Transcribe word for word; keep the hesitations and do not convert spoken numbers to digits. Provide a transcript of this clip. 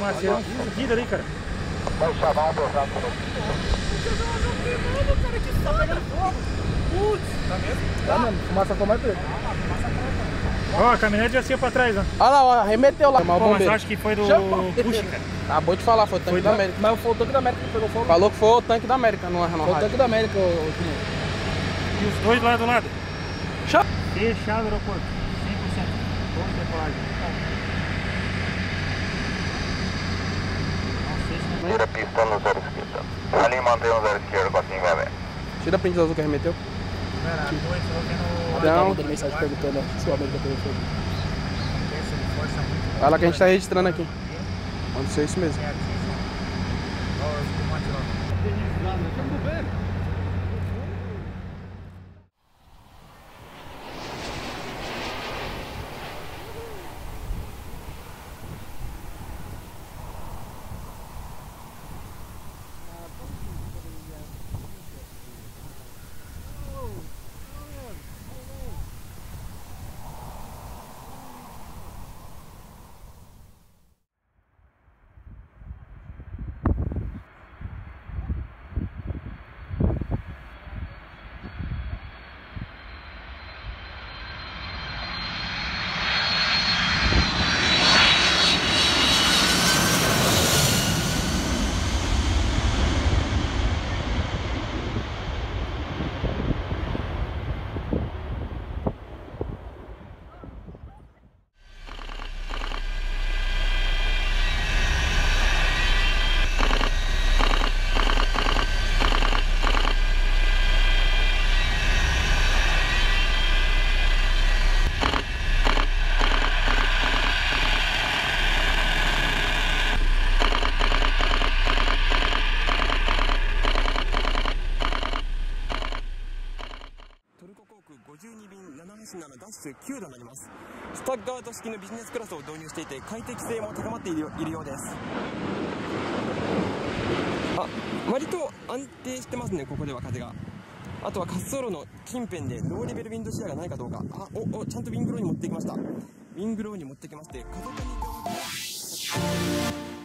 fumaça, é um fudido ali, cara. Vai chamar um botão por aqui. Mano, cara, que tá pegando fogo. Putz, tá mesmo? Tá mesmo, fumaça ficou mais preta. Ó, a caminhonete já saiu pra trás, ó. Olha lá, ó, arremeteu lá. Pô, mas eu acho que foi do push, cara. Acabou de falar, foi o tanque Foi da da- América. Mas foi o tanque da América que pegou fogo. Falou que foi o tanque da América, não é Foi o tanque da América, ô Tinho. E os dois lá do lado? Fechado o aeroporto, cem por cento. Vamos decolagem. Não sei se não Tira pista no zero esquerda. Ali mantém o zero esquerdo com a cinco B. Tira a print azul que arremeteu. era. Foi, falou que no... Não. Tá mandando mensagem perguntando se o América pegou fogo. Olha lá que a gente tá registrando aqui. Aconteceu isso mesmo. ごじゅうにびんななはちななダッシュきゅうとなります。スタッガード式のビジネスクラスを導入していて快適性も高まっているよいるようです。あ、割と安定してますね。ここでは風が。あとは滑走路の近辺でローレベルウィンドシェアがないかどうか。あ、おおちゃんとウィングローに持ってきました。ウィングローに持ってきまして風上に